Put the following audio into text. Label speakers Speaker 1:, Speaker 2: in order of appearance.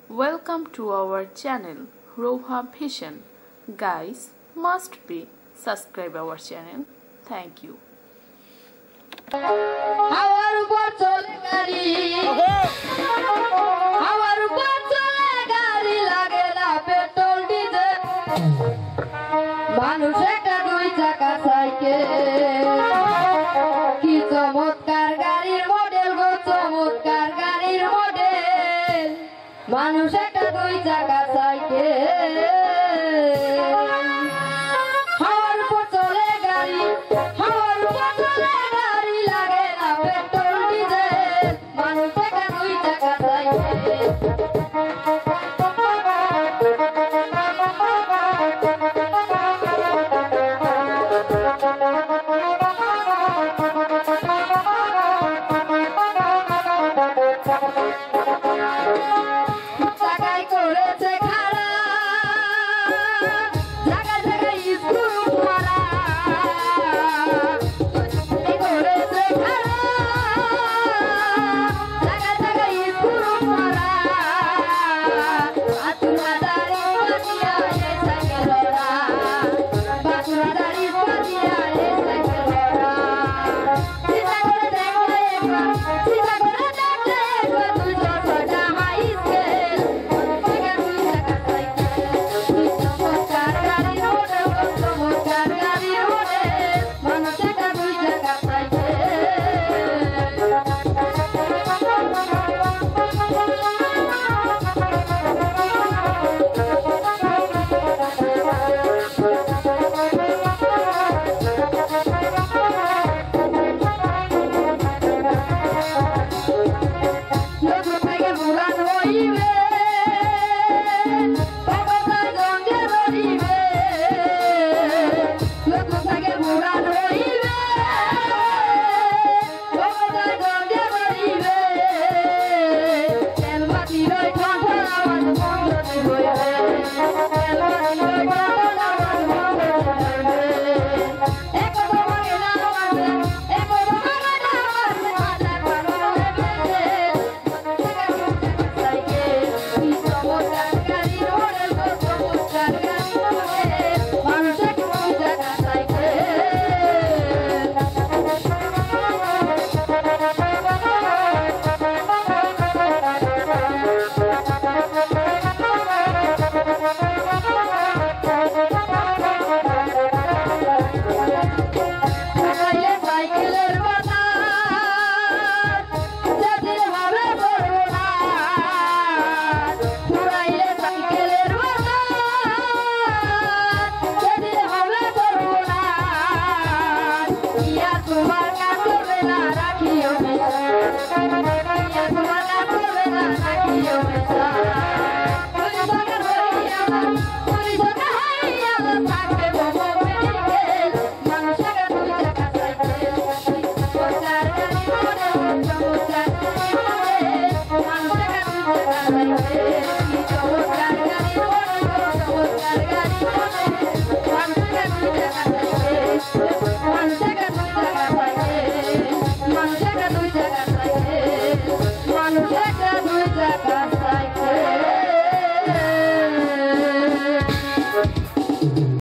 Speaker 1: Welcome to our channel Roha Vision. Guys, must be subscribe our channel. Thank you.
Speaker 2: হাওয়ার উপর চলে গাড়ি হাওয়ার উপর চলে গাড়ি লাগে না পেট্রোল ডিজেল মানুষ একটা দুই চাকা সাইকেল কি চমৎকার গাড়ির মডেল গো চমৎকার গাড়ির মডেল মানুষ একটা দুই চাকা সাইকেল হাওয়ার উপর চলে গাড়ি হাওয়ার উপর চলে গাড়ি লাগে না পেট্রোল ডিজেল মানুষ একটা দুই চাকা সাইকেল